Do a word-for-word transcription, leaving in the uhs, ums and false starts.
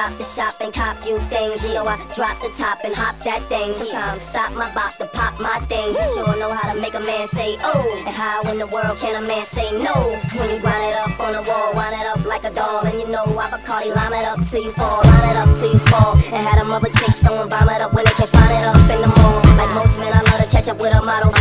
stop the shop and cop you things. You know I drop the top and hop that thing. Sometimes stop my bop to pop my things. You sure know how to make a man say oh, and how in the world can a man say no? When you grind it up on the wall, wind it up like a doll, and you know I Bacardi lime it up till you fall, line it up till you fall, and had them other chicks throwing vomit up when they can find it up in the mall. Like most men, I love to catch up with a model.